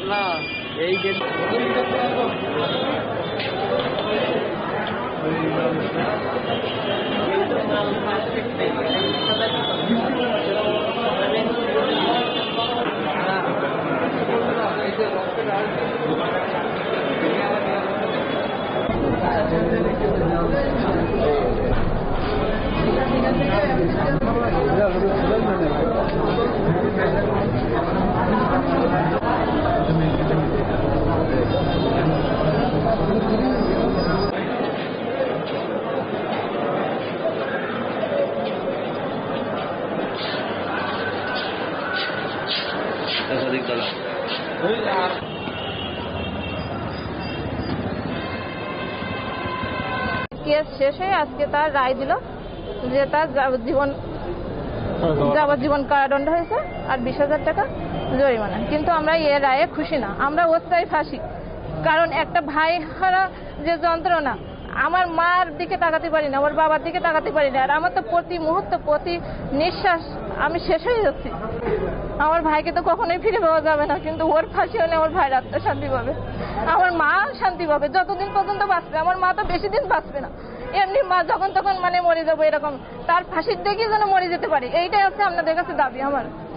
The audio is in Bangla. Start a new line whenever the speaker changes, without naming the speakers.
না এই যে
কেস শেষ হয়ে আজকে তার রায় দিল যে তার যাবজ্জীবন কারাদণ্ড হয়েছে আর 20,000 টাকা জরিমানা। কিন্তু আমরা এ রায়ে খুশি না, আমরা ওর চাই ফাঁসি। কারণ একটা ভাই হারা যে যন্ত্রণা, আমার মার দিকে তাকাতে পারি না, আমার বাবার দিকে তাকাতে পারি না, আর আমার তো প্রতি মুহূর্ত প্রতি নিঃশ্বাস আমি শেষ হয়ে যাচ্ছি। আমার ভাইকে তো কখনোই ফিরে পাওয়া যাবে না, কিন্তু ওর ফাঁসি হলে আমার ভাইয়ের আত্মা শান্তি পাবে, আমার মা শান্তি পাবে। যতদিন পর্যন্ত বাঁচবে, আমার মা তো বেশি দিন বাঁচবে না, এমনি মা যখন তখন মরে যাবো এরকম। তার ফাঁসির দেখে যেন মরে যেতে পারি, এইটাই হচ্ছে আপনাদের কাছে দাবি আমার।